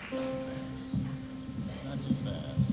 Not too fast.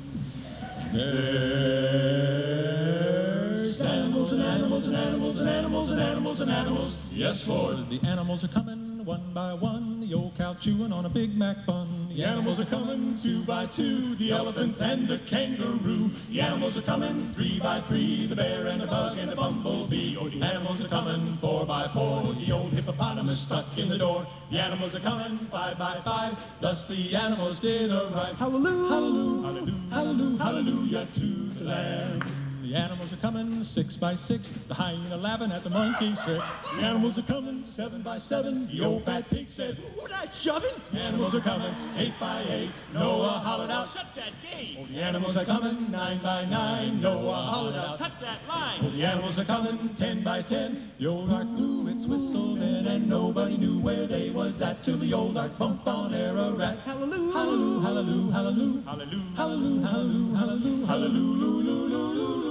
There's animals and animals and animals and animals and animals and animals. Yes, Lord. The animals are coming one by one. The old cow chewing on a Big Mac bun. The animals are coming two by two. The elephant and the kangaroo. The animals are coming three by three. The bear and the bug and the bumblebee. Oh, the animals are coming four by four. The old hippopotamus stuck in the door. The animals are coming five by five. Thus the animals did arrive. Hallelujah, hallelujah, hallelujah, hallelujah to the Lamb. The animals are coming six by six. The hyena laughing at the monkey's tricks. The animals are coming seven by seven. The old fat pig says, "What I shoving?" The animals are coming eight by eight. Noah hollered out, "Shut that gate!" Oh, the animals are coming nine by nine. Noah hollered out, "Cut that line!" Oh, the animals are coming 10 by 10. The old ark blew its whistle then, and nobody knew where they was at till the old ark bumped on Ararat. Hallelujah, hallelujah, hallelujah, hallelujah, hallelujah, hallelujah, hallelujah, hallelujah.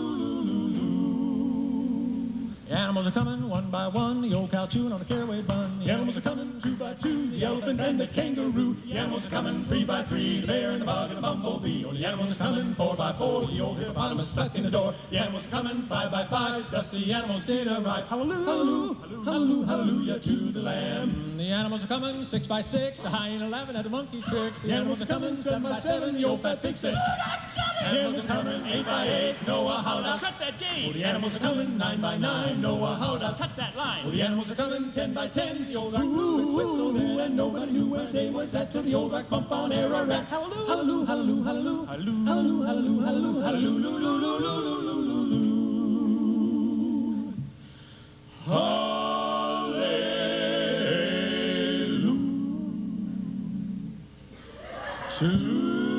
The animals are coming one by one. The old cow chewing on a caraway bun. The animals are coming two by two. The elephant and the kangaroo. The animals are coming three by three. The bear and the bug and the bumblebee. Oh, the animals are coming four by four. The old hippopotamus stuck in the door. The animals are coming five by five. Thus the animals did arrive. Hallelujah, hallelujah, hallelujah, hallelujah to the Lamb. The animals are coming six by six. The hyena laughing at the monkey's tricks. The animals are coming seven by seven. The old fat pig said, "The animals are coming eight by eight." Noah hollered out, "Shut that gate!" Oh, the animals are coming nine by nine. Noah hollered out, "Cut that line!" Oh, the animals are coming 10 by 10. The old ark blew its whistle then, and nobody knew where they was at till the old ark bumped on Ararat. Hallelujah, hallelujah, hallelujah, hallelujah, hallelujah, hallelujah, hallelujah, hallelujah.